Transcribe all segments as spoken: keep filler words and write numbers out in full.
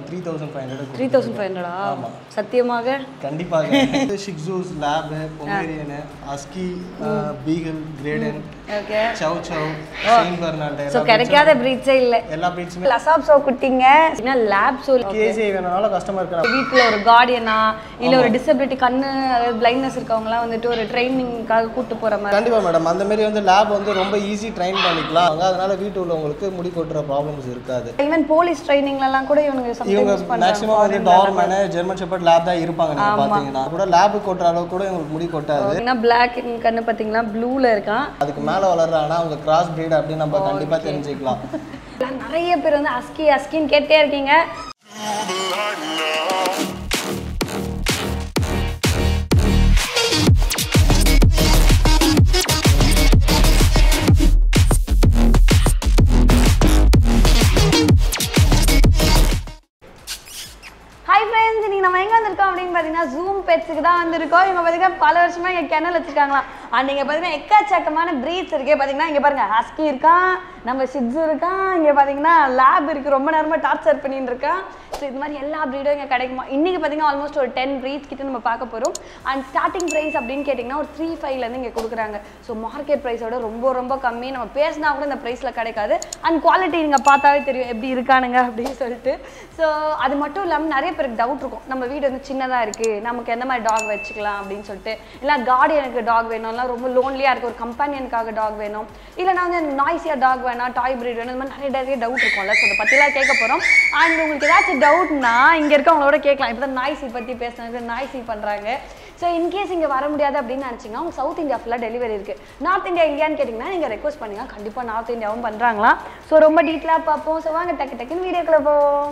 three thousand five hundred three thousand five hundred ஆமா சத்தியமாக கண்டிப்பாக Shih Tzus lab Pomeranian husky beagle Great Dane okay chow chow Saint Bernard so கிடைக்காத பிரீட்ஸே இல்ல எல்லா பிரீட்ஸுமே லசாப் சோ குட்டிங்க என்ன லேப் சோ கேஜி வேணால கஸ்டமர் இருக்காங்க வீட்ல ஒரு கார்டியனா இல்ல ஒரு டிசபிலிட்டி கண்ணு பிளைண்ட்னஸ் இருக்கவங்கலாம் வந்துட்டு ஒரு ட்ரைனிங்காக கூட்டி போற மாதிரி கண்டிப்பா மேடம் அந்த மாதிரி வந்து லேப் வந்து ரொம்ப ஈஸி ட்ரெயின் பண்ணிக்கலாம் அதனால வீட்ல உள்ளவங்களுக்கு முடி கொட்ற ப்ராப்ளம்ஸ் இருக்காது ஈவன் போலீஸ் ட்ரைனிங்ல எல்லாம் கூட இவங்க சம்டைம்ஸ் பண்றாங்க மேக்ஸिमम வந்து டார்மன் ஜெர்மன் ஷெப்பர்ட் லேப் தான் இருப்பாங்க நீங்க பாத்தீங்கன்னா கூட லேப் கொட்ற அளவுக்கு கூட உங்களுக்கு முடி கொட்டாது ஏன்னா Black கண்ணு பாத்தீங்களா ப்ளூல இருக்கான் அதுக்கு மேல வளர்றானா அவங்க கிராஸ் பிரீட் அப்படி நம்ம கண்டிப்பா தெரிஞ்சிக்கலாம் நிறைய பேர் வந்து அஸ்கி அஸ்கின்னு கேட்டே இருக்கீங்க Zoom pets தான் வந்திருக்கோம் இங்க பாத்தீங்கன்னா பல வருஷமா இங்க கென்னல் வச்சிருக்காங்களா அண்ட் இங்க பாத்தீங்கன்னா எக்கச்சக்கமான breeds இருக்கு பாத்தீங்கன்னா இங்க பாருங்க ஹஸ்கி இருக்கான் நம்ம ஷிட்ஸு இருக்கான் இங்க பாத்தீங்கன்னா லேப் இருக்கு ரொம்ப நேரமா டார்ச்சர் பண்ணிட்டு இருக்கான் சோ இது மாதிரி எல்லா breedம் இங்க கிடைக்குமா இன்னைக்கு பாத்தீங்கன்னா ஆல்மோஸ்ட் ஒரு ten breeds கிட்ட நம்ம பார்க்க போறோம் அண்ட் ஸ்டார்டிங் பிரைஸ் அப்படினு கேட்டிங்கன்னா ஒரு three five ல இருந்து இங்க கொடுக்குறாங்க சோ மார்க்கெட் பிரைஸோட ரொம்ப ரொம்ப கம்மி நம்ம பேசினா கூட இந்த பிரைஸ்ல கிடைக்காது அண்ட் குவாலிட்டி நீங்க பார்த்தாவே தெரியும் எப்படி இருக்கானுங்க அப்படினு சொல்லிட்டு சோ அது மட்டும் இல்லாம நிறைய பேருக்கு டவுட் இருக்கும் நம்ம வீடு வந்து சின்னதா இருக்கு நமக்கு எந்த மாதிரி டாக் வச்சுக்கலாம் அப்படினு சொல்லிட்டு இல்ல கார்டியனுக்கு டாக் வேணும்னா ரொம்ப லோன்லியா இருக்கு ஒரு கம்பெனியனுக்காக டாக் வேணும் இல்லனா வந்து நாய்ஸியா டாக் வேணா டாய் பிரீட் வேணும் இந்த மாதிரி நிறைய நிறைய டவுட் இருக்கும்ல சோ அத பத்திலாம் கேட்க போறோம் அண்ட் உங்களுக்கு ஏதாச்சும் டவுட்னா இங்க இருக்கவங்களோட கேட்கலாம் இப்போ நாய்ஸி பத்தி பேசுனாங்க நாய்ஸி பண்றாங்க சோ இன் கேஸ் இங்க வர முடியாது அப்படினு நினைச்சீங்கன்னா உங்க சவுத் இந்தியா ஃபுல்லா டெலிவரி இருக்கு நார்த் இந்தியா எங்கயான்னு கேட்டிங்கன்னா நீங்க ரெக்வெஸ்ட் பண்ணுங்க கண்டிப்பா நார்த் இந்தியாவும் பண்றாங்களா சோ ரொம்ப டீடைலா பாப்போம் சோ வாங்க டக்கு டக்குன்னு வீடியோக்குள்ள போவோம்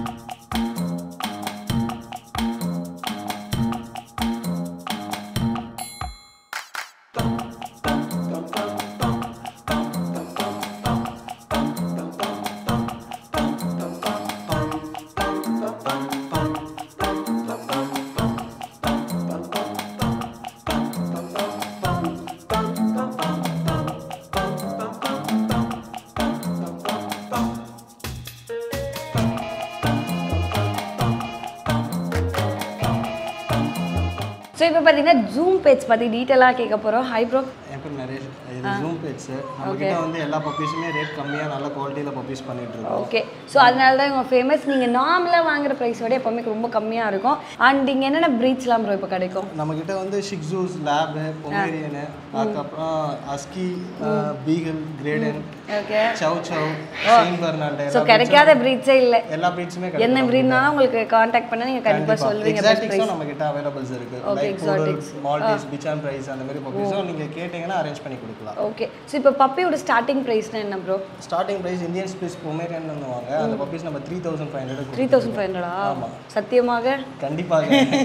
So, இப்போ பாத்தீங்கன்னா Zoom pets பத்தி டீடைலா கேட்க போறோம். Hi bro. என் பேர் நரேஷ். இது Zoom pets. நம்ம கிட்ட வந்து எல்லா பப்பீஸுமே ரேட் கம்மியா நல்ல குவாலிட்டில பப்பீஸ் பண்ணிட்டு இருக்கோம். ஓகே. சோ அதனால தான் இவங்க ஃபேமஸ். நீங்க நார்மலா வாங்குற பிரைஸ் விட எப்பவுமே ரொம்ப கம்மியா இருக்கும். அண்ட் இங்க என்னென்ன breedsலாம் bro இப்போ கிடைக்கும்? நம்ம கிட்ட வந்து ஷிட்ஸூஸ், லேப், பொமேரியன், அதுக்கப்புறம் husky, beagle, Great Dane, okay. Chow chow, Saint Bernard. So கிடைக்காத breedsே இல்ல. எல்லா breedsமே கிடைக்கும். என்ன breedனாலும் உங்களுக்கு கான்டாக்ட் பண்ணா நீங்க கண்டிப்பா சொல்வீங்க பெஸ்ட் பிரைஸ். நம்ம கிட்ட அவேலபிள்ஸ் இருக்கு. Okay exotics. Maltese, bichon price அந்த மாதிரி பப்பீஸோ நீங்க கேட்டிங்கனா அரேஞ்ச் பண்ணி கொடுக்கலாம். ஓகே. சோ இப்போ பப்பியோட ஸ்டார்டிங் பிரைஸ்னா என்ன bro? Starting price Indian spitz Pomeranian ன்னுவாங்க. அந்த பப்பீஸ் நம்ம three thousand five hundred three thousand five hundred ஆ? ஆமா. சத்தியமாக? கண்டிப்பாக.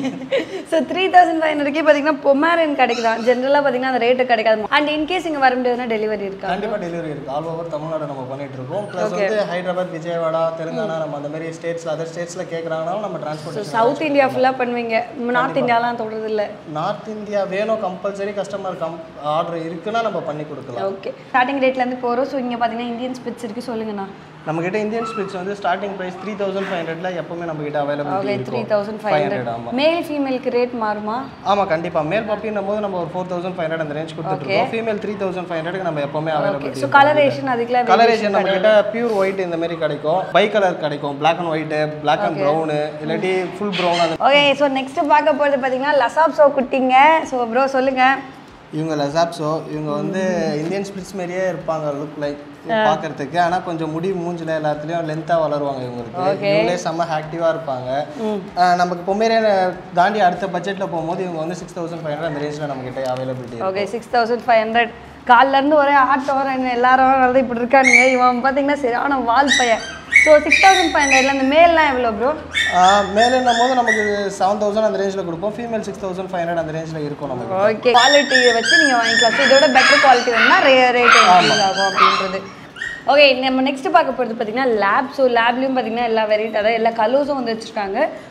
So three thousand five hundred க்கு பாத்தீங்கன்னா பொமேரியன் கிடைக்குதா? ஜெனரலா பாத்தீங்கன்னா அந்த ரேட் கிடைக்காது. அண்ட் இன் கேஸ் இங்க வர முடியாதுனா டெலிவரி இருக்கா? கண்டிப்பா டெலிவரி இருக்கு. ஆல் ஓவர் தமிழ்நாடு நம்ம பண்ணிட்டு இருக்கோம். ப்ளஸ் வந்து ஹைதராபாத், விஜயவாடா, தெலுங்கானா நம்ம அந்த மாதிரி ஸ்டேட்ஸ்ல அதர் ஸ்டேட்ஸ்ல கேக்குறாங்கனா நம்ம டிரான்ஸ்போர்ட் சவுத் இந்தியா ஃபுல்லா பண்ணுவீங்க. நார்த் இந்தியாலாம் தொடறது இல்ல. நார்த் இந்தியா வேணும் கம்பல்சரி கஸ்டமர் ஆர்டர் இருக்குனா நம்ம பண்ணி கொடுக்கலாம். ஓகே. ஸ்டார்டிங் ரேட்ல இருந்து போறோம். சோ இங்க பாத்தீங்கன்னா இந்தியன் ஸ்பிட்ஸ் இருக்கு சொல்லுங்கண்ணா. நம்ம கிட்ட இந்தியன் ஸ்பிட்ஸ் வந்து starting price three thousand five hundred ல எப்பவுமே நம்ம கிட்ட அவேலபிலிட்டி இருக்கு. three thousand five hundred. மேல் ஃபீமேலுக்கு ரேட் மாறுமா? ஆமா கண்டிப்பா. மேல் பப்பின்னும்போது நம்ம ஒரு four thousand five hundred அந்த ரேஞ்ச் கொடுத்துட்டு இருக்கோம். Female three thousand five hundred க்கு நம்ம எப்பவுமே அவேலபிலிட்டி. சோ கலரேஷன் அதுக்குலாம் கலரேஷன் நம்ம கிட்ட பியூர் ஒயிட் இந்த மாதிரி கிடைக்கும். பை கலர் கிடைக்கும். Black and white, black and brown, இல்லாட்டி full brown அந்த. ஓகே. சோ நெக்ஸ்ட் பார்க்க போறது பாத்தீங்கன்னா லசாப் சோ குட்டிங்க. சோ ப்ரோ சொல்லுங்க. இவங்க லசாப்ஸோ இவங்க வந்து இந்தியன் ஸ்பிட்ஸ் மாதிரியே இருப்பாங்க லுக் லைக் பார்க்கறதுக்கு. ஆனால் கொஞ்சம் முடி மூஞ்சில் எல்லாத்துலேயும் லென்த்தாக வளருவாங்க இவங்களுக்கு. இவங்களே செம்ம ஆக்டிவாக இருப்பாங்க. நமக்கு பொமேரியன் தாண்டி அடுத்த பட்ஜெட்டில் போகும்போது இவங்க வந்து சிக்ஸ் தௌசண்ட் ஃபைவ் ஹண்ட்ரட் அந்த ரேஞ்சில் நம்மகிட்ட availability. Okay six thousand five hundred காலில இருந்து ஒரே ஆட்டோ எல்லாரும் வந்து இப்படி இருக்கானுங்க. இவன் பார்த்தீங்கன்னா சரியான வால் பையன். ஸோ சிக்ஸ் தௌசண்ட் ஃபைவ் ஹண்ட்ரட்ல அந்த மேல்லாம் எவ்வளோ ப்ரோ? மேலும் போது நமக்கு செவன் தௌசண்ட் அந்த ரேஞ்சில் கொடுப்போம். Female six thousand five hundred அந்த ரேஞ்சில் இருக்கும் நமக்கு. ஓகே குவாலிட்டியை வச்சு நீங்கள் வாங்கிக்கலாம். ஸோ இதோட பெட்டர் குவாலிட்டி வேணும்னா ரே ரேட் இன்க்ரீஸ் ஆகும் அப்படின்றது. ஓகே நம்ம நெக்ஸ்ட் பார்க்க போகிறது பார்த்தீங்கன்னா லேப். ஸோ லேப்லேயும் பார்த்தீங்கன்னா எல்லா வெரைட்டி அதாவது எல்லா கலர்ஸும் வந்து வச்சுருக்காங்க.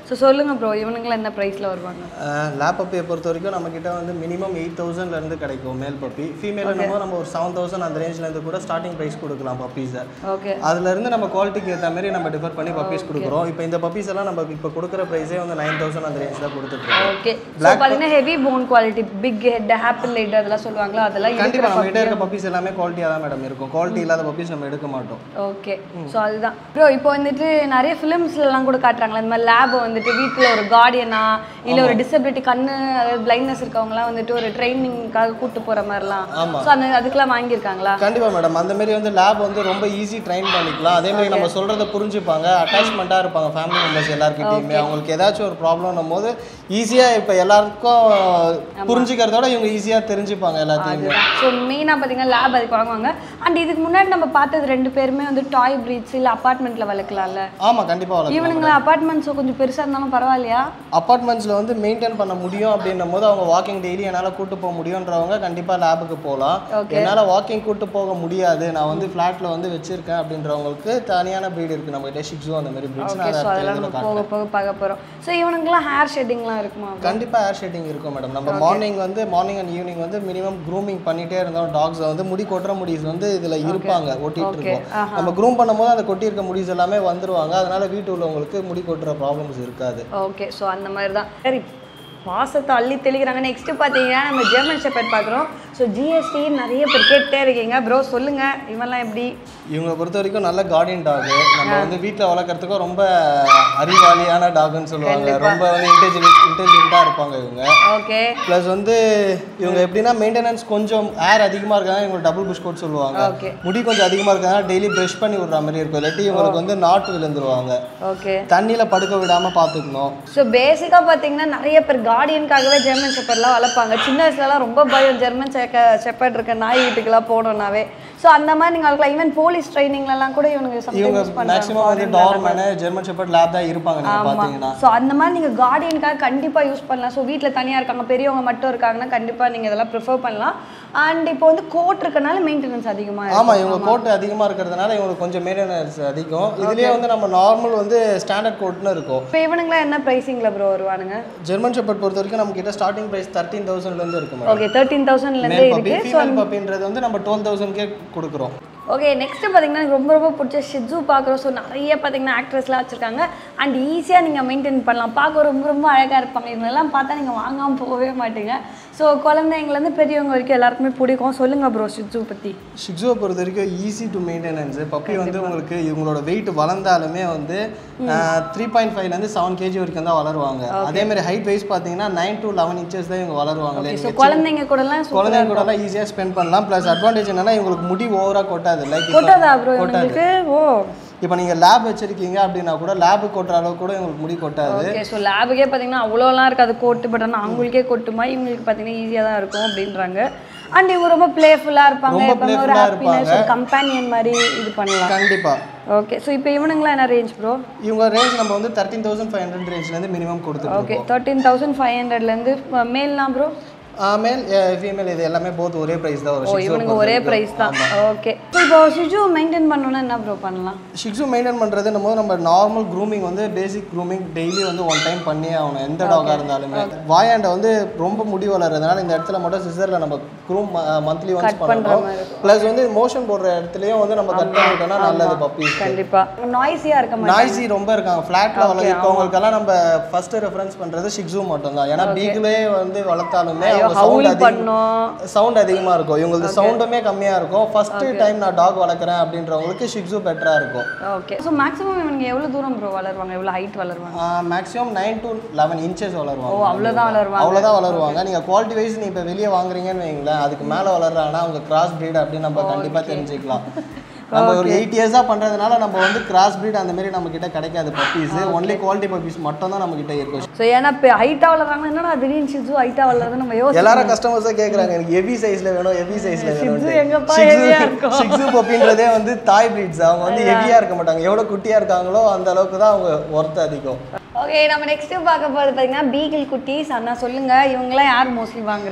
ஸோ சொல்லுங்க ப்ரோ, இவனுங்களாம் என்ன ப்ரைஸில் வருவாங்க? லேப் பப்பியை பொறுத்த வரைக்கும் நம்மக்கிட்ட வந்து மினிமம் எயிட் தௌசண்ட்லேருந்து கிடைக்கும் மேல் பப்பி. ஃபீமேல் என்னமோ நம்ம ஒரு செவன் தௌசண்ட் அந்த ரேஞ்ச்லேருந்து கூட ஸ்டார்டிங் ப்ரைஸ் கொடுக்கலாம் பப்பீஸை. ஓகே, அதுலேருந்து நம்ம குவாலிட்டிக்கு ஏற்ற மாதிரி நம்ம டிஃபர் பண்ணி பப்பீஸ் கொடுக்குறோம். இப்போ இந்த பப்பீஸ் எல்லாம் நம்ம இப்போ கொடுக்குற ப்ரைஸே வந்து நைன் தௌசண்ட் அந்த ரேஞ்ச் தான் கொடுத்துட்ருக்கோம். ஓகே, ஸோ பார்த்தீங்கன்னா heavy bone quality, big head, apple head அதெல்லாம் சொல்லுவாங்களா, அதெல்லாம் கண்டிப்பாக நம்ம கிட்ட இருக்க பப்பீஸ் எல்லாமே குவாலிட்டியாக தான் மேடம் இருக்கும். குவாலிட்டி இல்லாத பப்பீஸ் நம்ம எடுக்க மாட்டோம். ஓகே, ஸோ அதுதான் ப்ரோ. இப்போ வந்துட்டு நிறைய ஃபிலிம்ஸ்லாம் கூட காட்டுறாங்களா இந்த மாதிரி லேப் வந்துட்டு வீட்டில் ஒரு கார்டியனா இல்லை ஒரு டிசபிலிட்டி கண்ணு பிளைண்ட்னஸ் இருக்கவங்கலாம் வந்துட்டு ஒரு ட்ரைனிங்காக கூட்டு போகிற மாதிரிலாம். ஸோ அந்த அதுக்கெல்லாம் வாங்கியிருக்காங்களா? கண்டிப்பாக மேடம். அந்த மாதிரி வந்து லேப் வந்து ரொம்ப ஈஸி ட்ரைன் பண்ணிக்கலாம். அதே மாதிரி நம்ம சொல்கிறத புரிஞ்சுப்பாங்க, அட்டாச்மெண்ட்டாக இருப்பாங்க ஃபேமிலி மெம்பர்ஸ் எல்லாருக்கிட்டையுமே. அவங்களுக்கு ஏதாச்சும் ஒரு ப்ராப்ளம்னும் போது ஈஸியாக இப்போ எல்லாருக்கும் புரிஞ்சுக்கிறதோட இவங்க ஈஸியாக தெரிஞ்சுப்பாங்க எல்லாத்தையுமே. ஸோ மெயினாக பார்த்தீங்கன்னா லேப் அதுக்கு வாங்குவாங்க. அண்ட் இதுக்கு முன்னாடி நம்ம பார்த்தது ரெண்டு பேருமே வந்து டாய் பிரீட்ஸ் இல்லை அப்பார்ட்மெண்ட்டில் வளர்க்கலாம்ல? ஆமாம், கண்டிப்பாக வளர்க்கலாம். இவனுங்களை அப்பார்ட்மெண்ட்ஸ் கொஞ்சம் பெருசாக இருந்தாலும் பரவாயில்லையா? அப்பார்ட்மெண்ட்ஸில் வந்து மெயின்டைன் பண்ண முடியும் அப்படின்னும் போது அவங்க வாக்கிங் டெய்லி என்னால் கூட்டு போக முடியுன்றவங்க கண்டிப்பாக லேபுக்கு போகலாம். என்னால் வாக்கிங் கூட்டு போக முடியாது, நான் வந்து ஃப்ளாட்டில் வந்து வச்சிருக்கேன் அப்படின்றவங்களுக்கு தனியான ப்ரீட் இருக்குது நம்ம கிட்ட, ஷிட்ஸு அந்த மாதிரி ப்ரீட்ஸ். போக போக பார்க்க போகிறோம். ஸோ இவனுக்குலாம் ஹேர் ஷெட்டிங்லாம் இருக்குமா? கண்டிப்பாக ஹேர் ஷெட்டிங் இருக்கும் மேடம். நம்ம மார்னிங் வந்து மார்னிங் அண்ட் ஈவினிங் வந்து மினிமம் க்ரூமிங் பண்ணிகிட்டே இருந்தோம். டாக்ஸை வந்து முடி கொட்டுற முடிஸ் வந்து இதில் இருப்பாங்க, ஒட்டிகிட்டு இருக்கோம். நம்ம க்ரூம் பண்ணும்போது அந்த கொட்டி இருக்க முடிஸ் எல்லாமே வந்துருவாங்க. அதனால வீட்டு உள்ளவங்களுக்கு முடி கொட்டுற ப்ராப்ளம்ஸ் இருக்காது. ஓகே, ஸோ அந்த மாதிரி தான். சரி, பாசத்தை அள்ளி தெளிக்கிறாங்க. நெக்ஸ்ட்டு பார்த்தீங்கன்னா நம்ம ஜெர்மன் ஷெப்பர்ட் பார்க்குறோம். ஸோ ஜிஎஸ்டி நிறைய பேர் கேட்டே இருக்கீங்க. ப்ரோ சொல்லுங்கள், இவெல்லாம் எப்படி? இவங்களை பொறுத்த வரைக்கும் நல்ல கார்டியன் டாகு. நம்ம வந்து வீட்டில் வளர்க்குறதுக்கும் ரொம்ப அறிவாளியான டாகுன்னு சொல்லுவாங்க. ரொம்ப வந்து இன்டெலிஜென்ட் இன்டெலிஜென்ட்டாக இருப்பாங்க இவங்க. ஓகே, ப்ளஸ் வந்து இவங்க எப்படின்னா மெயின்டெனன்ஸ் கொஞ்சம் ஏர் அதிகமாக இருக்காங்க. இவங்க டபுள் புஷ் கோட் சொல்லுவாங்க. முடி கொஞ்சம் அதிகமாக இருக்காங்க, டெய்லி ப்ரஷ் பண்ணி விடுற மாதிரி இருக்கும். இல்லாட்டி இவங்களுக்கு வந்து நாட்டு விழுந்துருவாங்க. ஓகே, தண்ணியில் படுக்க விடாமல் பார்த்துக்கணும். ஸோ பேசிக்காக பார்த்தீங்கன்னா நிறைய பேர் கார்டியனுக்காகவே ஜெர்மன் ஷெப்பர்ட்லாம் வளர்ப்பாங்க. சின்ன வயசுலலாம் ரொம்ப பயம் ஜெர்மன் ஷெப்பர்ட் இருக்க நாய் வீட்டுக்கெல்லாம் போனோம்னாவே. ஸோ அந்த மாதிரி நீங்கள் வளர்க்கலாம். ஈவன் போலீஸ் ட்ரைனிங்லலாம் கூட இவங்க இவங்க மேக்ஸிமம் வந்து டார்மேன் ஜெர்மன் ஷெப்பர்ட் லேப் தான் இருப்பாங்க நீங்கள் பார்த்தீங்கன்னா. ஸோ அந்த மாதிரி நீங்கள் கார்டியனுக்காக கண்டிப்பாக யூஸ் பண்ணலாம். ஸோ வீட்டில் தனியாக இருக்காங்க, பெரியவங்க மட்டும் இருக்காங்கன்னா கண்டிப்பாக நீங்கள் இதெல்லாம் ப்ரிஃபர் பண்ணலாம். அண்ட் இப்போ வந்து கோட் இருக்கனால மெயின்டெனன்ஸ் அதிகமாக இருக்கும். ஆமாம், இவங்க கோட் அதிகமாக இருக்கிறதுனால இவங்களுக்கு கொஞ்சம் மெயின்டெனன்ஸ் அதிகம். இதுலேயே வந்து நம்ம நார்மல் வந்து ஸ்டாண்டர்ட் கோட்னு இருக்கும். இப்போ இவனுங்களாம் என்ன ப்ரைஸிங்கில் ப்ரோ வருவானுங்க? ஜெர்மன் ஷெப்பர்ட் பொறுத்த வரைக்கும் நம்ம கிட்ட ஸ்டார்டிங் ப்ரைஸ் தேர்ட்டீன் தௌசண்ட்லேருந்து இருக்கும். ஓகே, தேர்ட்டீன் தௌசண்ட்லேருந்து இருக்கு. ஃபீமேல் பப்பின்றது வந்து நம்ம டுவெல் தௌசண்ட்கே கொடுக்குறோம். ஓகே, நெக்ஸ்ட்டு பார்த்தீங்கன்னா எனக்கு ரொம்ப ரொம்ப பிடிச்ச ஷிட்ஸு பார்க்குறோம். ஸோ நிறைய பார்த்தீங்கன்னா ஆக்ட்ரஸ்லாம் வச்சுருக்காங்க. அண்ட் ஈஸியாக நீங்கள் மெயின்டைன் பண்ணலாம். பார்க்க ரொம்ப ரொம்ப அழகாக இருப்பாங்க. இவங்கெல்லாம் பார்த்தா நீங்கள் வாங்காமல் போகவே மாட்டீங்க. ஸோ குழந்தைங்கலேருந்து பெரியவங்க வரைக்கும் எல்லாருக்குமே பிடிக்கும். சொல்லுங்கள் ப்ரோ ஷிட்ஸு பற்றி. ஷிட்ஸுவை பொறுத்த வரைக்கும் ஈஸி டு மெயின்டெனன்ஸு. பப்பி வந்து உங்களுக்கு இவங்களோட வெயிட் வளர்ந்தாலுமே வந்து த்ரீ பாயிண்ட் ஃபைவ்லேருந்து செவன் கேஜி வரைக்கும் தான் வளருவாங்க. அதேமாதிரி ஹைட் வைஸ் பார்த்தீங்கன்னா நைன் டு லெவன் இன்ச்சஸ் தான் இவங்க வளருவாங்க. ஸோ குழந்தைங்க கூடலாம் குழந்தைங்க கூடலாம் ஈஸியாக ஸ்பெண்ட் பண்ணலாம். ப்ளஸ் அட்வான்டேஜ் என்னன்னா இவங்களுக்கு முடி ஓவராக கொட்டாது. லைக் கொட்டாது. ஓ, இப்போ நீங்கள் லேப் வச்சிருக்கீங்க அப்படின்னா கூட லேபு கொட்டுற அளவுக்கு கூட உங்களுக்கு முடி கொட்டாது. ஓகே, ஸோ லேபுக்கே பார்த்தீங்கன்னா அவ்வளோலாம் இருக்காது கோட்டு, பட் ஆனால் அவங்களுக்கே கொட்டுமா இவங்களுக்கு பார்த்தீங்கன்னா ஈஸியாக தான் இருக்கும் அப்படின்றாங்க. அண்ட் இவங்க ரொம்ப பிளேஃபுல்லாக இருப்பாங்க, எப்பவுமே ஒரு ஹாப்பினஸ், ஒரு கம்பேனியன் மாதிரி இது பண்ணலாம். கண்டிப்பாக. ஓகே, ஸோ இப்போ இவனுங்களாம் என்ன ரேஞ்ச் ப்ரோ? இவங்க ரேஞ்ச் நம்ம வந்து தேர்ட்டீன் தௌசண்ட் ஃபைவ் ஹண்ட்ரட் ரேஞ்ச்லேருந்து மினிமம் கொடுத்துருக்கோம். ஓகே, தேர்ட்டீன் தௌசண்ட் ஃபைவ் ஹண்ட்ரட்லேருந்து மேல்லாம் ப்ரோ? மேல் ஃபீமேல் இது எல்லாமே போத் ஒரே பிரைஸ் தான் வரும். ஓ, இவனுங்க ஒரே பிரைஸ் தான். ஓகே, இப்போ ஷிட்ஸு மெயின்டைன் பண்ணனும்னா என்ன ப்ரோ பண்ணலாம்? ஷிட்ஸு மெயின்டைன் பண்ணுறது நம்ம நம்ம நார்மல் க்ரூமிங் வந்து பேசிக் க்ரூமிங் டெய்லி வந்து ஒன் டைம் பண்ணி ஆகணும். எந்த டாகாக இருந்தாலுமே வாயாண்டை வந்து ரொம்ப முடி வளர்றதுனால இந்த இடத்துல மட்டும் சிசரில் நம்ம க்ரூம் மந்த்லி ஒன்ஸ் பண்ணணும். ப்ளஸ் வந்து மோஷன் போடுற இடத்துலையும் வந்து நம்ம கட் பண்ணிட்டோம்னா நல்லது பப்பி. கண்டிப்பாக நாய்ஸியாக இருக்க மாட்டாங்க. நாய்ஸி ரொம்ப இருக்காங்க ஃப்ளாட்டில் வளர்க்கவங்களுக்கெல்லாம் நம்ம ஃபர்ஸ்ட் ரெஃபரன்ஸ் பண்ணுறது ஷிட்ஸு மட்டும் தான். ஏன்னா பீகிளே வந்து வளர்த்தாலுமே சவுண்ட் அதிகமா இருக்கும். இவங்களுக்கு சவுண்டுமே கம்மியா இருக்கும். ஃபர்ஸ்ட் டைம் நான் டாக் வளர்க்குறேன் அப்படின்றவங்களுக்கு ஷிட்ஸு பெட்டரா இருக்கும். ஓகே, ஸோ மேக்ஸிமம் இவங்க எவ்வளோ தூரம் ப்ரோ வளருவாங்க? எவ்வளோ ஹைட் வளருவாங்க? Maximum nine to eleven inches வளருவாங்க. ஓ, அவ்வளோதான் வளருவாங்க. அவ்வளோதான் வளருவாங்க. நீங்கள் குவாலிட்டி வைஸ் நீங்கள் இப்போ வெளியே வாங்குறீங்கன்னு வைங்களேன், அதுக்கு மேலே வளர்றாங்கன்னா அவங்க கிராஸ் ப்ரீட் அப்படின்னு நம்ம கண்டிப்பாக தெரிஞ்சுக்கலாம். நம்ம ஒரு எயிட் இயர்ஸாக பண்ணுறதுனால நம்ம வந்து கிராஸ் ப்ரீட் அந்த மாதிரி நம்ம கிட்ட கிடைக்காது பப்பீஸ். ஒன்லி குவாலிட்டி பப்பீஸ் மட்டும் தான் நம்ம கிட்ட இருக்கும். ஸோ ஏன்னா இப்போ ஹைட்டாக வளர்றாங்க, என்னன்னா திடீர்னு ஷிட்ஸு ஹைட்டாக வளர்றது நம்ம யோசி எல்லாரும் கஸ்டமர்ஸாக கேட்குறாங்க, எனக்கு ஹெவி சைஸில் வேணும், ஹெவி சைஸில் வேணும். ஷிட்ஸு பப்பின்றதே வந்து தாய் ப்ரீட்ஸ். அவங்க வந்து ஹெவியாக இருக்க மாட்டாங்க. எவ்வளோ குட்டியாக இருக்காங்களோ அந்த அளவுக்கு தான் அவங்க ஒர்த் அதிகம். ஓகே, நம்ம நெக்ஸ்ட்டு பார்க்க போகிறது பார்த்தீங்கன்னா பீகிள் குட்டீஸ். அண்ணா சொல்லுங்கள், இவங்களாம் யார் மோஸ்ட்லி வாங்குறா?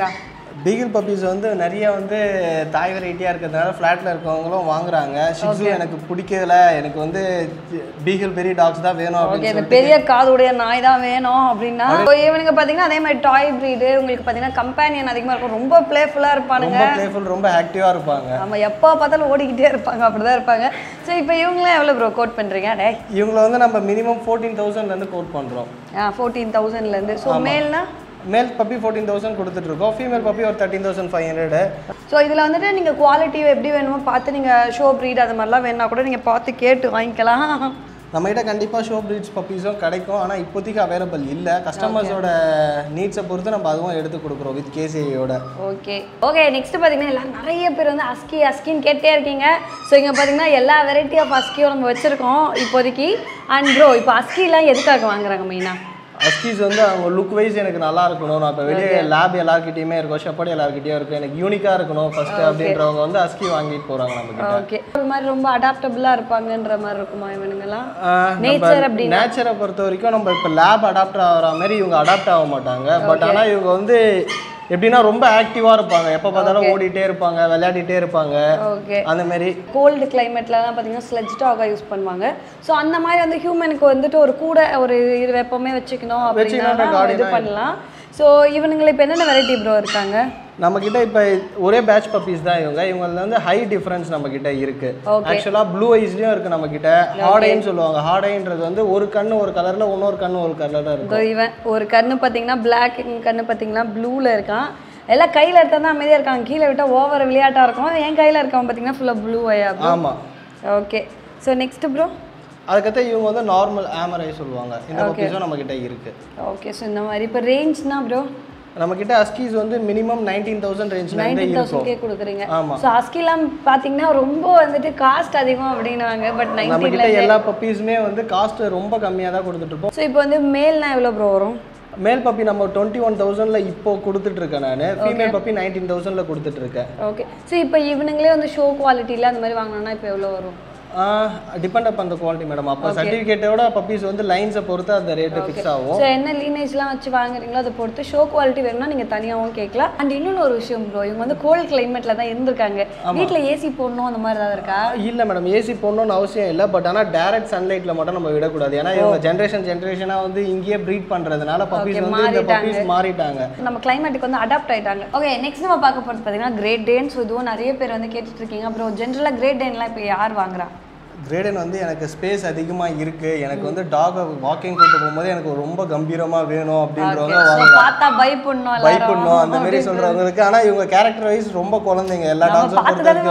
பீகிள் பப்பீஸ் வந்து நிறைய வந்து தாய் வெரைட்டியாக இருக்கிறதுனால ஃப்ளாட்டில் இருக்கவங்களும் வாங்குறாங்க. ஷிட்ஸு எனக்கு பிடிக்கல, எனக்கு வந்து பீகிள் பெரிய டாக்ஸ் தான் வேணும் அப்படின்னு சொல்லிட்டு பெரிய காதுடைய நாய் தான் வேணும் அப்படின்னா இவனுங்க பார்த்தீங்கன்னா அதே மாதிரி டாய் ப்ரீடு உங்களுக்கு பார்த்தீங்கன்னா கம்பேனியன் அதிகமாக இருக்கும். ரொம்ப பிளேஃபுல்லாக இருப்பானுங்க, ரொம்ப பிளேஃபுல், ரொம்ப ஆக்டிவாக இருப்பாங்க. நம்ம எப்போ பார்த்தாலும் ஓடிக்கிட்டே இருப்பாங்க, அப்படிதான் இருப்பாங்க. ஸோ இப்போ இவங்களாம் எவ்வளோ ப்ரோ கோட் பண்ணுறீங்க? டே இவங்களை வந்து நம்ம மினிமம் ஃபோர்டீன் தௌசண்ட்லேருந்து கோட் பண்ணுறோம். ஆ ஃபோர்டீன் தௌசண்ட்லேருந்து. ஸோ மேல்னா மேல் பப்பி ஃபோர்டீன் தௌசண்ட் கொடுத்துட்ருக்கோம், ஃபீமேல் பப்பி ஒரு thirteen thousand five hundred. So இதில் வந்துட்டு நீங்கள் குவாலிட்டி எப்படி வேணுமோ பார்த்து நீங்கள் ஷோ ப்ரீட் அது மாதிரிலாம் வேணா கூட நீங்கள் பார்த்து கேட்டு வாங்கிக்கலாம். நம்மகிட்ட கண்டிப்பாக ஷோ ப்ரீட்ஸ் பப்பீஸும் கிடைக்கும், ஆனால் இப்போதைக்கு அவைலபிள் இல்லை. கஸ்டமர்ஸோட நீட்ஸை பொறுத்து நம்ம அதுவும் எடுத்து கொடுக்குறோம் வித் கேசிஐயோட. ஓகே ஓகே நெக்ஸ்ட் பார்த்தீங்கன்னா எல்லாம் நிறைய பேர் வந்து அஸ்கி அஸ்கின்னு கேட்டே இருக்கீங்க. ஸோ இங்கே பார்த்தீங்கன்னா எல்லா வெரைட்டி ஆஃப் அஸ்கியும் நம்ம வச்சுருக்கோம் இப்போதைக்கு. அண்ட் ப்ரோ இப்போ அஸ்கிலாம் எதுக்காக வாங்குறாங்க மெயினாக? அஸ்கீஸ் வந்து அவங்க லுக் வைஸ் எனக்கு நல்லா இருக்கணும். நான் இப்போ வெளியே லேப் எல்லாருக்கிட்டையுமே இருக்கும், ஷெப்பர்ட் எல்லாருக்கிட்டையும் இருக்கும், எனக்கு யூனிக்காக இருக்கணும் ஃபர்ஸ்ட் அப்படின்றவங்க வந்து அஸ்கி வாங்கிட்டு போகிறாங்க நம்ம. ஓகே ஒரு மாதிரி ரொம்ப அடாப்டபிளாக இருப்பாங்கன்ற மாதிரி இருக்குமா இவனுங்கெல்லாம்? நேச்சர் அப்படி நேச்சரை பொறுத்த வரைக்கும் நம்ம இப்போ லேப் அடாப்ட் ஆகிற மாதிரி இவங்க அடாப்ட் ஆக மாட்டாங்க. பட் ஆனால் இவங்க வந்து எப்படின்னா ரொம்ப ஆக்டிவாக இருப்பாங்க, எப்போ பார்த்தாலும் ஓடிட்டே இருப்பாங்க, விளையாடிட்டே இருப்பாங்க. ஓகே அந்த மாதிரி கோல்டு கிளைமேட்லலாம் பார்த்தீங்கன்னா ஸ்லெட்ஜ் டாகாக யூஸ் பண்ணுவாங்க. ஸோ அந்த மாதிரி வந்து ஹியூமனுக்கு வந்துட்டு ஒரு கூட ஒரு இது எப்பவுமே வச்சுக்கணும் அப்படின்னா இது பண்ணலாம். ஸோ இவனுங்களை இப்போ என்னென்ன வெரைட்டி ப்ரோ இருக்காங்க நம்மக்கிட்ட? இப்போ ஒரே பேட்ச் பப்பீஸ் தான் இவங்க. இவங்கள வந்து ஹை டிஃப்ரென்ஸ் நம்மக்கிட்ட இருக்கு. ஆக்சுவலாக ப்ளூ ஐஸ்லையும் இருக்குது நம்மக்கிட்ட. ஹார்ட் ஐன்னு சொல்லுவாங்க. ஹார்ட் ஐன்றது வந்து ஒரு கண்ணு ஒரு கலரில், இன்னொரு கண்ணு ஒரு கலரில் இருக்கும். இவன் ஒரு கண்ணு பார்த்தீங்கன்னா பிளாக், கண்ணு பார்த்தீங்கன்னா ப்ளூவில் இருக்கான். எல்லாம் கையில் எடுத்தா தான் அமைதியாக இருக்காங்க, கீழே விட்டால் ஓவர் விளையாட்டாக இருக்கும். என் கையில் இருக்கவன் பார்த்தீங்கன்னா ஃபுல்லாக ப்ளூ ஐயா. ஆமாம் ஓகே. ஸோ நெக்ஸ்ட் ப்ரோ அதுக்கடுத்து இவங்க வந்து நார்மல் ஆமரை சொல்லுவாங்க. இந்த பப்பீஸும் நம்மக்கிட்ட இருக்குது. ஓகே ஸோ இந்த மாதிரி இப்போ ரேஞ்ச்னா ப்ரோ நம்மக்கிட்ட அஸ்கீஸ் வந்து மினிமம் நைன்டீன் தௌசண்ட் ரேஞ்சில் நைன்டீன் தௌசண்ட்கே கொடுக்குறீங்க. ஆமாம். ஸோ அஸ்கிலாம் பார்த்தீங்கன்னா ரொம்ப வந்துட்டு காஸ்ட் அதிகம் அப்படின்னுவாங்க. பட் நம்மக்கிட்ட எல்லா பப்பீஸுமே வந்து காஸ்ட் ரொம்ப கம்மியாக தான் கொடுத்துட்ருப்போம். ஸோ இப்போ வந்து மேல்னா எவ்வளோ ப்ரோ வரும்? மேல் பப்பி நம்ம டுவெண்ட்டி ஒன் தௌசண்டில் இப்போ கொடுத்துட்ருக்கேன் நான். ஃபீமேல் பப்பி நைன்டீன் தௌசண்டில் கொடுத்துட்ருக்கேன். ஓகே. ஸோ இப்போ இவனுங்களே வந்து ஷோ குவாலிட்டியில் அந்த மாதிரி வாங்கினோன்னா இப்போ எவ்வளோ வரும்? டிபெண்ட் அப் அந்த குவாலிட்டி மேடம். அப்போ சர்டிஃபிகேட்டோட பப்பீஸ் வந்து லைன்ஸை பொறுத்து அந்த ரேட்டு ஃபிக்ஸ் ஆகும். ஸோ என்ன லீனேஜ்லாம் வச்சு வாங்குறீங்களோ அதை பொறுத்து ஷோ குவாலிட்டி வேணும்னா நீங்கள் தனியாகவும் கேட்கலாம். அண்ட் இன்னொன்று ஒரு விஷயம் ப்ரோ, இவங்க வந்து கோல்ட் கிளைமேட்டில் தான் இருந்திருக்காங்க. வீட்டில் ஏசி போடணும் அந்த மாதிரி ஏதாவது இருக்கா? இல்லை மேடம், ஏசி போடணும்னு அவசியம் இல்லை. பட் ஆனால் டேரக்ட் சன்லைட்டில் மட்டும் நம்ம விடக்கூடாது. ஏன்னா இவங்க ஜென்ரேஷன் ஜென்ரேஷனாக வந்து இங்கேயே ப்ரீட் பண்ணுறதுனால பப்பீஸ் வந்து இந்த பப்பீஸ் மாறிட்டாங்க, நம்ம கிளைமேட்டுக்கு வந்து அடாப்ட் ஆகிட்டாங்க. ஓகே நெக்ஸ்ட் நம்ம பார்க்க போகிறது பார்த்தீங்கன்னா கிரேட் டேன். ஸோ இதுவும் நிறைய பேர் வந்து கேட்டுட்டு இருக்கீங்க. அப்புறம் ஜென்ரலாக கிரேட் டேன்லாம் இப்போ யார் வாங்குறா? கிரேடன் வந்து எனக்கு ஸ்பேஸ் அதிகமாக இருக்குது, எனக்கு வந்து டாகை வாக்கிங் கூட்டு போகும்போது எனக்கு ரொம்ப கம்பீரமாக வேணும் அப்படின்றவங்க பார்த்தா பயப்படணும் பயப்படணும் அந்த மாதிரி சொல்கிறவங்களுக்கு. ஆனால் இவங்க கேரக்டர் வைஸ் ரொம்ப குழந்தைங்க. எல்லா டாக்ஸும்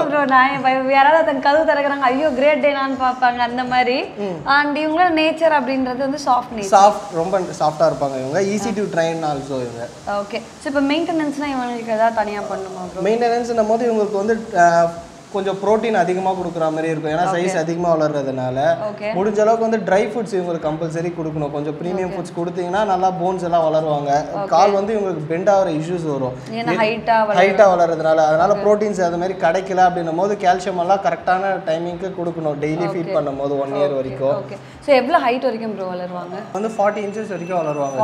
யாராவது தன் கதவு திறக்கிறாங்க ஐயோ கிரேட் டேனான்னு பார்ப்பாங்க அந்த மாதிரி. அண்ட் இவங்களோட நேச்சர் அப்படின்றது வந்து சாஃப்ட் நேச்சர், சாஃப்ட் ரொம்ப சாஃப்டாக இருப்பாங்க இவங்க. ஈஸி டு ட்ரைன் ஆல்சோ இவங்க. ஓகே. ஸோ இப்போ மெயின்டெனன்ஸ்னால் இவங்களுக்கு எதாவது தனியாக பண்ணுமா? மெயின்டெனன்ஸ்னும் போது இவங்களுக்கு வந்து கொஞ்சம் ப்ரோட்டீன் அதிகமாக கொடுக்குற மாதிரி இருக்கும். ஏன்னா சைஸ் அதிகமாக வளர்றதுனால முடிஞ்ச அளவுக்கு வந்து ட்ரை ஃபுட்ஸ் இவங்களுக்கு கம்பல்சரி கொடுக்கணும். கொஞ்சம் ப்ரீமியம் ஃபுட்ஸ் கொடுத்தீங்கன்னா நல்லா போன்ஸ் எல்லாம் வளருவாங்க. கால் வந்து இவங்களுக்கு பெண்ட் ஆகிற இஷ்யூஸ் வரும் ஹைட்டாக வளர்றதுனால. அதனால ப்ரோட்டீன்ஸ் அது மாதிரி கிடைக்கல அப்படின்னும் போது கால்சியம் எல்லாம் கரெக்டான டைமிங்க்கு கொடுக்கணும் டெய்லி ஃபீட் பண்ணும் போது ஒன் இயர் வரைக்கும். ஸோ எவ்வளோ ஹைட் வரைக்கும் ப்ரோ வளருவாங்க? வந்து ஃபார்ட்டி இன்ச்சஸ் வரைக்கும் வளருவாங்க.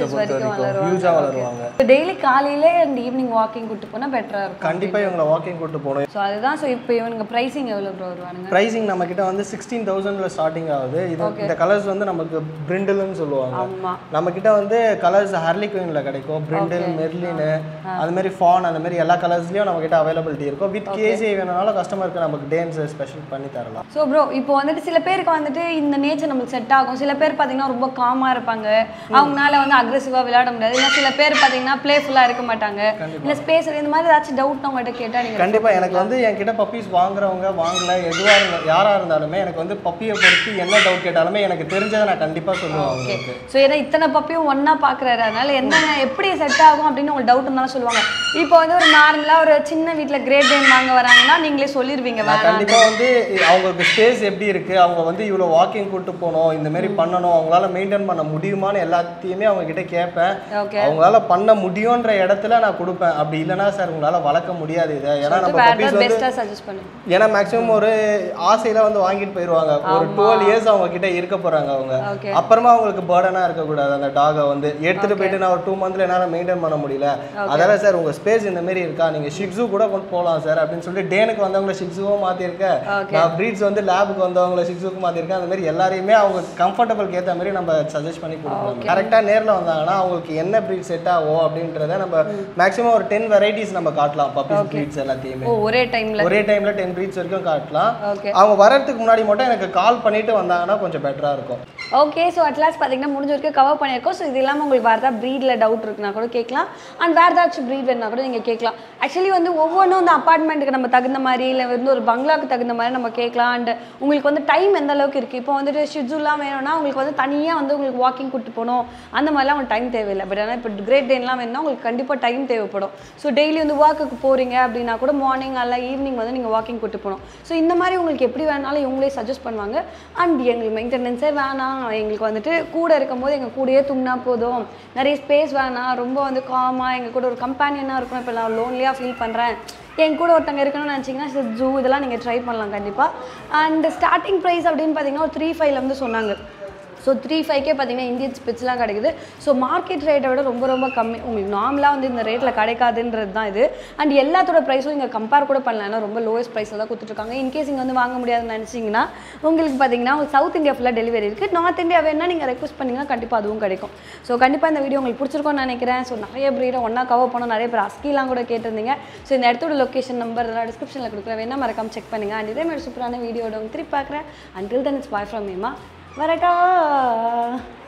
ஹியூஜாக வளருவாங்க. டெய்லி காலையில அண்ட் ஈவினிங் வாக்கிங் கூட்டு போனால் பெட்டராக இருக்கும். கண்டிப்பாக இவங்களை வாக்கிங் கூட்டு போகணும். ஸோ அதுதான். ஸோ இப்போ இவனுங்க ப்ரைசிங் எவ்வளோ ப்ரோ வருவாங்க? ப்ரைசிங் நம்ம கிட்ட வந்து சிக்ஸ்டீன் தௌசண்ட்ல ஸ்டார்டிங் ஆகுது. இது இந்த கலர்ஸ் வந்து நமக்கு பிரிண்டில்னு சொல்லுவாங்க. நம்ம கிட்ட வந்து கலர்ஸ் ஹார்லிக்வின்ல கிடைக்கும், பிரிண்டில், மெர்லின், அது மாதிரி ஃபான், அந்த மாதிரி எல்லா கலர்ஸ்லயும் நம்ம கிட்ட அவைலபிலிட்டி இருக்கும். வித் கேசி வேணும்னாலும் கஸ்டமருக்கு நமக்கு டேன்ஸ் ஸ்பெஷல் பண்ணி தரலாம். ஸோ ப்ரோ இப்போ வந்துட்டு சில பேருக்கு வந்துட்டு இந்த நேச்சர் நமக்கு செட் ஆகும். சில பேர் பார்த்தீங்கன்னா ரொம்ப காமா இருப்பாங்க, அவங்களால வந்து அக்ரெசிவாக விளையாட முடியாது. இல்லை சில பேர் பார்த்தீங்கன்னா பிளேஃபுல்லாக இருக்க மாட்டாங்க, இல்லை ஸ்பேஸ் இந்த மாதிரி ஏதாச்சும் டவுட் உங்கள்கிட்ட கேட்டால் நீங்கள் கண்டிப்பாக எனக்கு வந்து என்கிட்ட பப்பீஸ் வாங்குறவங்க வாங்கல எதுவாக இருந்தால் யாராக இருந்தாலுமே எனக்கு வந்து பப்பியை பொறுத்து என்ன டவுட் கேட்டாலுமே எனக்கு தெரிஞ்சதை நான் கண்டிப்பாக சொல்லுவேன். ஓகே. ஸோ ஏன்னா இத்தனை பப்பியும் ஒன்றா பார்க்குறாரு, அதனால என்னென்ன எப்படி செட் ஆகும் அப்படின்னு உங்களுக்கு டவுட் இருந்தாலும் சொல்லுவாங்க. இப்போ வந்து ஒரு நார்மலாக ஒரு சின்ன வீட்டில் கிரேட் டேன் வாங்க வராங்கன்னா நீங்களே சொல்லிடுவீங்க. கண்டிப்பாக வந்து அவங்களுக்கு ஸ்பேஸ் எப்படி இருக்குது, அவங்க வந்து இவ்வளோ வாக்கிங் கூட்டு போகணும், இந்த மாதிரி பண்ணணும், அவங்களால மெயின்டைன் பண்ண முடியுமான்னு எல்லாத்தையுமே அவங்க கிட்ட கேட்பேன். அவங்களால பண்ண முடியுன்ற இடத்துல நான் கொடுப்பேன். அப்படி இல்லைனா சார் உங்களால் வளர்க்க முடியாது இதை, ஏன்னா நம்ம பப்பீஸ் வந்து சஜஸ்ட் பண்ணுங்க ஏன்னா மேக்ஸிமம் ஒரு ஆசையில வந்து வாங்கிட்டு போயிடுவாங்க ஒரு டுவெல் இயர்ஸ் அவங்க கிட்ட இருக்க போறாங்க அவங்க அப்புறமா அவங்களுக்கு பர்டனா இருக்கக்கூடாது அந்த டாகை வந்து எடுத்துட்டு போயிட்டு நான் ஒரு டூ மந்த்ல என்னால் மெயின்டைன் பண்ண முடியல அதனால சார் உங்க ஸ்பேஸ் இந்த மாதிரி இருக்கா நீங்க ஷிக்ஸு கூட கொண்டு போகலாம் சார் அப்படின்னு சொல்லிட்டு டேனுக்கு வந்தவங்களை ஷிக்ஸுவும் மாற்றிருக்கேன் நான் ப்ரீட்ஸ் வந்து லேபுக்கு வந்தவங்களை ஷிக்ஸுக்கு மாற்றிருக்கேன் அந்த மாதிரி எல்லாரையுமே அவங்க கம்ஃபர்டபுளுக்கு ஏற்ற மாதிரி நம்ம சஜஸ்ட் பண்ணி கொடுக்கணும் கரெக்டாக நேரில் வந்தாங்கன்னா அவங்களுக்கு என்ன ப்ரீட் செட் ஆகும் அப்படின்றத நம்ம மேக்ஸிமம் ஒரு டென் வெரைட்டிஸ் நம்ம காட்டலாம் பப்பீஸ் ப்ரீட்ஸ் எல்லாத்தையுமே ஒரே டைம்ல ஒரே டைம்ல டென் ப்ரீட்ஸ் வரைக்கும் காட்டலாம் அவங்க வரதுக்கு முன்னாடி மட்டும் எனக்கு கால் பண்ணிட்டு வந்தாங்கன்னா கொஞ்சம் பெட்டரா இருக்கும் ஓகே ஸோ அட்லாஸ்ட் பார்த்தீங்கன்னா முடிஞ்ச வரைக்கும் கவர் பண்ணியிருக்கோம் ஸோ இது இல்லாமல் உங்களுக்கு வேறு ஏதாவது ப்ரீடில் டவுட் இருக்குன்னா கூட கேட்கலாம் அண்ட் வேறு ஏதாச்சும் ப்ரீட் வேணுன்னா கூட நீங்கள் கேட்கலாம் ஆக்சுவலி வந்து ஒவ்வொன்றும் வந்து அப்பார்ட்மெண்ட்டுக்கு நம்ம தகுந்த மாதிரி இல்லை வந்து ஒரு பங்களாவுக்கு தகுந்த மாதிரி நம்ம கேட்கலாம் அண்ட் உங்களுக்கு வந்து டைம் எந்த அளவுக்கு இருக்குது இப்போ வந்துட்டு ஷெட்யூல்லாம் வேணும்னா உங்களுக்கு வந்து தனியாக வந்து உங்களுக்கு வாக்கிங் கூட்டு போகணும் அந்த மாதிரிலாம் உங்களுக்கு டைம் தேவையில்லை பட் ஆனால் இப்போ கிரேட் டேன்லாம் வேணும்னா உங்களுக்கு கண்டிப்பாக டைம் தேவைப்படும் ஸோ டெய்லி வந்து வாக்குக்கு போகிறீங்க அப்படின்னா கூட மார்னிங் அல்ல ஈவினிங் வந்து நீங்கள் வாக்கிங் கூட்டு போகணும் ஸோ இந்த மாதிரி உங்களுக்கு எப்படி வேணாலும் இவங்களே சஜஸ்ட் பண்ணுவாங்க அண்ட் எங்களுக்கு மெயின்டெனன்ஸே வேணாம் எங்களுக்கு வந்துட்டு கூட இருக்கும்போது எங்கள் கூடயே தூங்கினா போதும் நிறைய ஸ்பேஸ் வேணாம் ரொம்ப வந்து காமாக எங்கள் கூட ஒரு கம்பேனியனாக இருக்கணும் இப்போ நான் லோன்லியாக ஃபீல் பண்ணுறேன் என் கூட ஒருத்தங்க இருக்கணும்னு நினச்சிங்கன்னா ஜூ இதெல்லாம் நீங்கள் ட்ரை பண்ணலாம் கண்டிப்பாக அண்ட் ஸ்டார்டிங் ப்ரைஸ் அப்படின்னு பார்த்தீங்கன்னா ஒரு த்ரீ ஃபைவ்லேருந்து சொன்னாங்க ஸோ த்ரீ ஃபைவ்க்கே பார்த்தீங்கன்னா இந்தியன் ஸ்பிட்ஸ்லாம் கிடைக்குது ஸோ மார்க்கெட் ரேட்டை விட ரொம்ப ரொம்ப கம்மி உங்களுக்கு நார்மலாக வந்து இந்த ரேட்டில் கிடைக்காதுன்றது தான் இது அண்ட் எல்லாத்தோட ப்ரைஸும் இங்கே கம்பேர் கூட பண்ணலாம் ஏன்னா ரொம்ப லோவஸ்ட் ப்ரைஸில் தான் கொடுத்துட்ருக்காங்க இன்கேஸ் இங்கே வந்து வாங்க முடியாதுன்னு நினச்சிங்கன்னா உங்களுக்கு பார்த்தீங்கன்னா உங்களுக்கு சவுத் இந்தியா ஃபுல்லாக டெலிவரி இருக்குது நார்த் இந்தியா வேணா நீங்கள் ரெக்வஸ்ட் பண்ணிங்கன்னா கண்டிப்பாக அதுவும் கிடைக்கும் ஸோ கண்டிப்பாக இந்த வீடியோ உங்களுக்கு பிடிச்சிருக்கோன்னு நினைக்கிறேன் ஸோ நிறைய ப்ரீடை ஒன்றா கவர் பண்ணோம் நிறைய பேர் அஸ்கிலாம் கூட கேட்டிருந்தீங்க ஸோ இந்த இடத்தோட லொக்கேஷன் நம்பர் இதெல்லாம் டிஸ்கிரிப்ஷனில் கொடுக்குறேன் வேணா மறக்காம செக் பண்ணுங்கள் அண்ட் இதே மாதிரி சூப்பரான வீடியோட திருப்பி பார்க்குறேன் until then it's bye from மீமா வரட்டா